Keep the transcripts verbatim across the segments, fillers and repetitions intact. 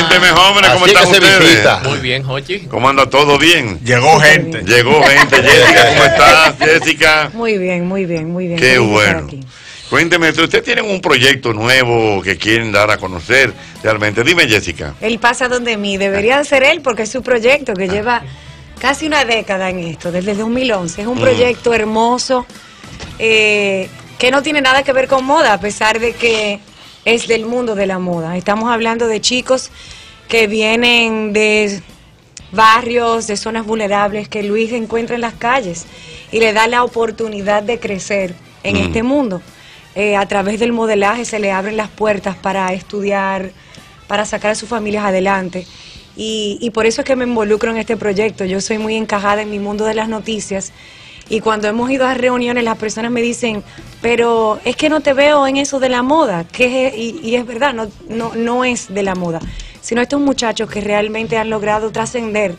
Cuénteme, jóvenes, ¿cómo Así están que se ustedes? visita. Muy bien, Jochi. ¿Cómo anda todo bien? Llegó gente. Llegó gente. Jessica, ¿cómo estás, Jessica? Muy bien, muy bien, muy bien. Qué Feliz de estar bueno. aquí. Cuénteme, ¿ustedes tienen un proyecto nuevo que quieren dar a conocer realmente? Dime, Jessica. Él pasa donde mí, debería ser él porque es su proyecto que lleva casi una década en esto, desde el dos mil once. Es un Mm. proyecto hermoso eh, que no tiene nada que ver con moda, a pesar de que es del mundo de la moda. Estamos hablando de chicos que vienen de barrios, de zonas vulnerables que Luis encuentra en las calles y le da la oportunidad de crecer en Mm. este mundo. Eh, a través del modelaje se le abren las puertas para estudiar, para sacar a sus familias adelante. Y, y por eso es que me involucro en este proyecto. Yo soy muy encajada en mi mundo de las noticias. Y cuando hemos ido a reuniones, las personas me dicen, pero es que no te veo en eso de la moda. Que es, y, y es verdad, no, no, no es de la moda, sino estos muchachos que realmente han logrado trascender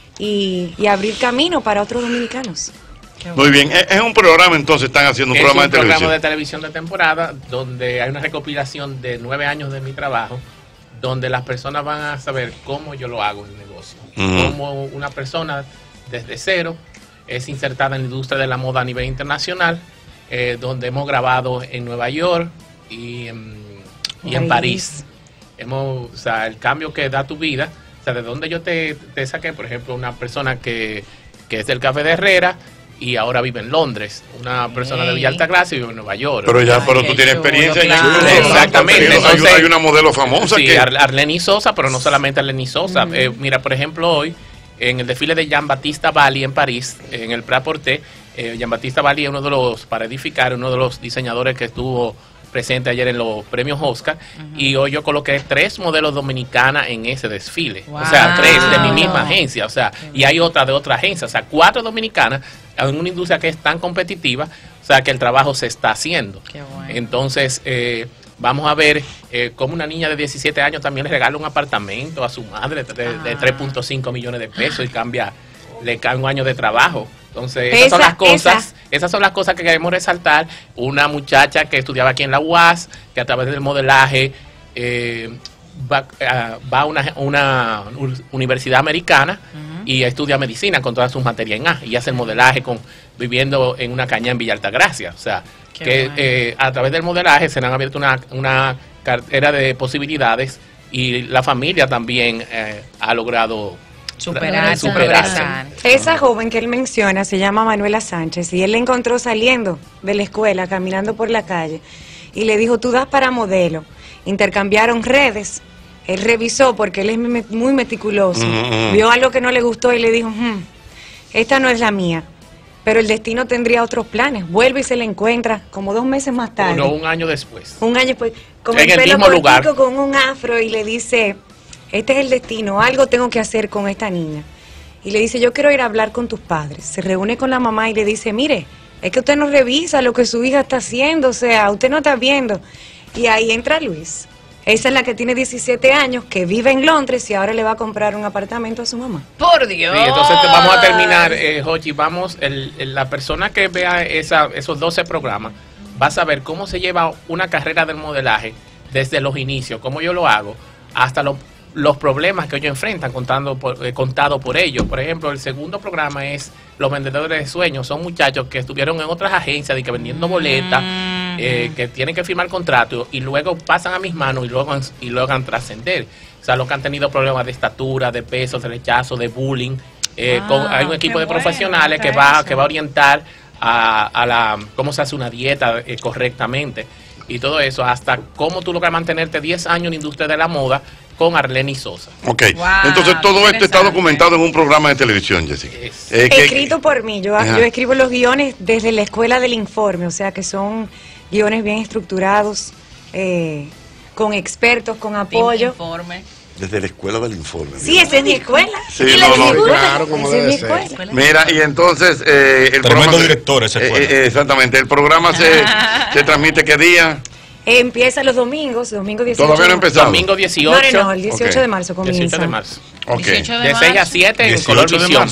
y, y abrir camino para otros dominicanos. Muy bien, es es un programa entonces, están haciendo un Es programa un de televisión. programa de televisión de temporada donde hay una recopilación de nueve años de mi trabajo, donde las personas van a saber cómo yo lo hago en el negocio. Ujú. Cómo una persona desde cero es insertada en la industria de la moda a nivel internacional, eh, donde hemos grabado en Nueva York y en, y en París. Hemos, o sea, el cambio que da tu vida, o sea, de donde yo te, te saqué, por ejemplo, una persona que, que es del Café de Herrera y ahora vive en Londres, una persona de Villa Altagracia y vive en Nueva York. Pero ya, Ay, pero qué tú tienes chulo, experiencia claro. en eso. Exactamente. Hay, Entonces, una- hay una modelo famosa sí, que... Ar- Arleni Sosa, pero no solamente Arleni Sosa. Ujú. Eh, mira, por ejemplo, hoy, en el desfile de Jean-Baptiste Valli en París, en el Prêt-à-Porter, eh, Jean-Baptiste Valli es uno de los, para edificar, uno de los diseñadores que estuvo presente ayer en los premios Oscar, y hoy yo coloqué tres modelos dominicanas en ese desfile. O sea, Wow. tres de mi misma agencia, o sea, y hay otra de otra agencia, o sea, cuatro dominicanas en una industria que es tan competitiva, o sea, que el trabajo se está haciendo. Qué bueno. Entonces, eh, vamos a ver eh, cómo una niña de diecisiete años también le regala un apartamento a su madre de, de- de tres punto cinco millones de pesos y cambia, le cae un año de trabajo. Entonces, esas son Esa- las cosas, esa. esas son las cosas que queremos resaltar. Una muchacha que estudiaba aquí en la U A S, que a través del modelaje eh, va, a- va a una, una universidad americana y estudia medicina con todas sus materias en A y hace el modelaje con viviendo en una caña en Villa Altagracia. O sea, Qué que bueno. eh, a través del modelaje se le han abierto una, una cartera de posibilidades y la familia también eh, ha logrado Superarse, superarse. progresar. Esa joven que él menciona se llama Manuela Sánchez y él la encontró saliendo de la escuela, caminando por la calle y le dijo, tú das para modelo. Intercambiaron redes, él revisó porque él es me- muy meticuloso, Mm, mm. vio algo que no le gustó y le dijo, "Hmm, esta no es la mía, pero el destino tendría otros planes. Vuelve y se la encuentra como dos meses más tarde. No, un año después. Un año después, con En el el pelo mismo lugar. cortico, con un afro, y le dice, este es el destino, algo tengo que hacer con esta niña. Y le dice, yo quiero ir a hablar con tus padres. Se reúne con la mamá y le dice, mire, es que usted no revisa lo que su hija está haciendo, o sea, usted no está viendo. Y ahí entra Luis. Esa es la que tiene diecisiete años, que vive en Londres y ahora le va a comprar un apartamento a su mamá. Por Dios. Sí, entonces te- vamos a terminar, eh, Jochi, vamos, el, el- la persona que vea esa, esos doce programas va a saber cómo se lleva una carrera del modelaje desde los inicios, cómo yo lo hago, hasta los, los problemas que ellos enfrentan contando por, eh, contado por ellos. Por ejemplo, el segundo programa es Los Vendedores de Sueños. Son muchachos que estuvieron en otras agencias de que vendiendo boletas, eh, que tienen que firmar contratos y luego pasan a mis manos y luego y logran trascender. O sea, los que han tenido problemas de estatura, de peso, de rechazo, de bullying. Eh, Ah, con- hay un equipo qué de bueno, profesionales que está va, eso. que va a orientar a, a la cómo se hace una dieta eh, correctamente y todo eso, hasta cómo tú logras mantenerte diez años en la industria de la moda con Arleni Sosa. Ok, Wow, entonces todo esto está interesante. documentado en un programa de televisión, Jessica. Es- Eh, que- Escrito por mí, yo, Ajá. yo escribo los guiones desde la escuela del informe, o sea que son guiones bien estructurados, eh, con expertos, con Team apoyo. Informe. Desde la escuela del informe. Sí, esa es mi escuela. Sí, Y no, le no, digo, claro, como esa es debe mi ser. escuela. Mira, y entonces eh, el Tremendo programa se- director esa eh, escuela. eh, exactamente, el programa se, se transmite qué día. Empieza los domingos, domingo dieciocho. Todavía no ha de marzo. empezado. Domingo No, dieciocho, no, no, el dieciocho Ok. de marzo comienza. dieciocho de marzo. Ok. dieciocho De seis a siete en Color dieciocho de Visión. marzo.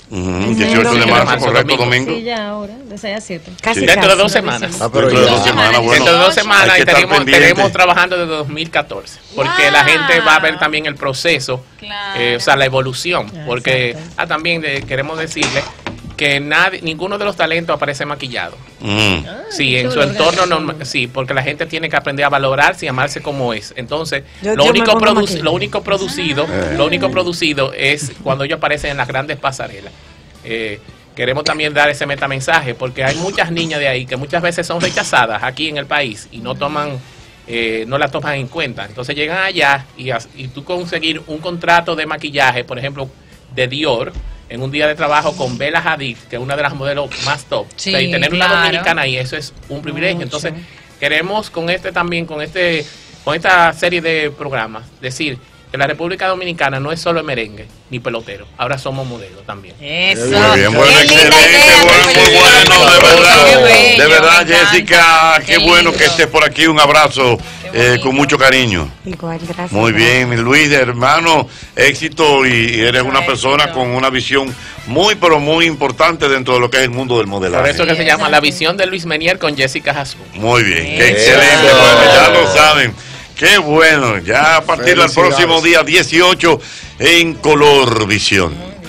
Uh-huh. dieciocho de marzo, correcto, domingo. Sí, ya ahora, de seis a siete. Casi, dentro casi. de dos semanas. Ah, pero dentro de dos semanas, bueno. Dentro de dos semanas hay y que estar tenemos, pendiente. tenemos trabajando desde dos mil catorce. Porque Wow. la gente va a ver también el proceso, Claro. eh, o sea, la evolución. Ah, Porque exacto. ah, también de- queremos decirle que nadie, ninguno de los talentos aparece maquillado. Mm. Ah, Sí, qué en su chulo, entorno organización. normal, sí, porque la gente tiene que aprender a valorarse y amarse como es. Entonces, Yo- lo, yo me único pongo produ- maquillaje. lo único producido, Ah. lo único producido es cuando ellos aparecen en las grandes pasarelas. Eh, queremos también dar ese metamensaje porque hay muchas niñas de ahí que muchas veces son rechazadas aquí en el país y no toman eh, no la toman en cuenta. Entonces llegan allá y, as- y tú conseguir un contrato de maquillaje, por ejemplo, de Dior, en un día de trabajo con Bella Hadid, que es una de las modelos más top, Sí, o sea, y tener una claro. dominicana ahí, eso es un privilegio. Mucho. Entonces queremos con este también, con este con esta serie de programas, decir que la República Dominicana no es solo merengue ni pelotero, ahora somos modelos también. Eso. Muy bien, bueno, Qué linda excelente, idea, bueno, me muy parece. bueno, de verdad, Qué bello, de verdad, me encanta. Jessica, qué, Qué bueno que lindo. estés por aquí, un abrazo Qué eh, bonito. con mucho cariño. Igual, gracias. Muy bien, mi Luis, hermano, éxito y eres una Éxito. persona con una visión muy, pero muy importante dentro de lo que es el mundo del Por modelaje. eso que se llama exacto. La Visión de Luis Menier con Jessica Hasbun. Muy bien, qué Eso. excelente, bueno, ya lo saben. Qué bueno, ya a partir del Felicidades. próximo día dieciocho en Color Visión.